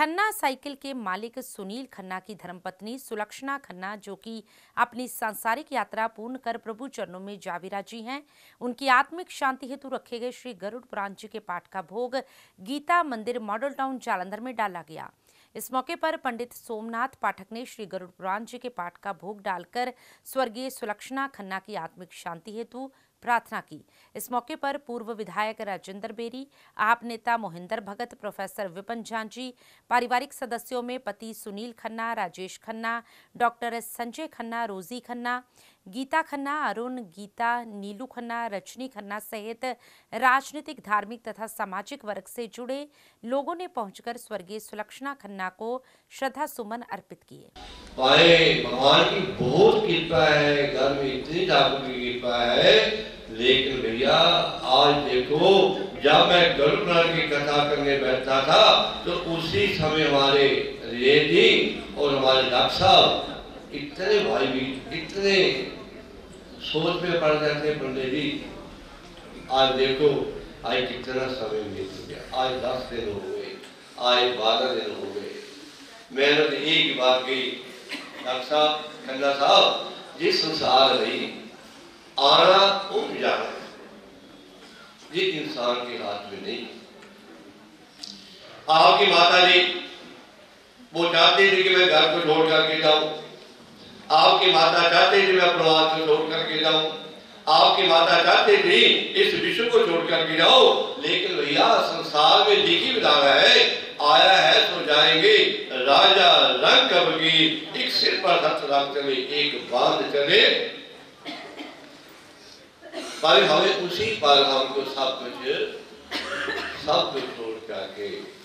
Khanna cycle के मालिक सुनील खन्ना की धर्मपत्नी सुलक्षणा खन्ना, जो कि अपनी सांसारिक यात्रा पूर्ण कर प्रभु चरणों में जा विराजी हैं, उनकी आत्मिक शांति हेतु रखे गए श्री गरुड़ पुराण जी के पाठ का भोग गीता मंदिर मॉडल टाउन जालंधर में डाला गया। इस मौके पर पंडित सोमनाथ पाठक ने श्री गरुड़ पुराण जी के पाठ का भोग डालकर स्वर्गीय सुलक्षणा खन्ना की आत्मिक शांति हेतु प्रार्थना की। इस मौके पर पूर्व विधायक राजेंद्र बेरी, आप नेता मोहिंदर भगत, प्रोफेसर विपिन झांझी, पारिवारिक सदस्यों में पति सुनील खन्ना, राजेश खन्ना, डॉक्टर संजय खन्ना, रोजी खन्ना, गीता खन्ना, अरुण, गीता, नीलू खन्ना, रजनी खन्ना सहित राजनीतिक, धार्मिक तथा सामाजिक वर्ग से जुड़े लोगों ने पहुंचकर स्वर्गीय सुलक्षणा खन्ना को श्रद्धा सुमन अर्पित किए। भगवान की बहुत कृपा है, घर में इतनी ठाकुर की कृपा है। लेकिन भैया आज देखो, जब मैं गरुड़ पुराण की कथा करने बैठता था तो उसी समय हमारे रेडी और हमारे डॉक्टर साहब इतने भाई भी इतने सोच में पड़ जाते पंडित जी। आज देखो आज कितना समय बीत गया, आज 10 दिन हो गए, आज 12 दिन हो गए। मैंने तो एक बात कही, डॉक्टर साहब, खन्ना साहब, जिस संसार में आना और जाना ये इंसान के हाथ में नहीं। आपकी माता जी वो चाहती थी कि मैं घर को छोड़ करके जाऊं, आपकी माता चाहती थी मैं परिवार को छोड़ करके जाऊं, आपकी माता चाहती थी इस विश्व को छोड़ करके जाओ। लेकिन भैया संसार में लिखी विधान है, आया है तो जाएंगे। राजा रंग कबगी, एक सिर पर हाथ रख चले, एक बांध चले। पर हमें उसी पर हमको सब कुछ छोड़ करके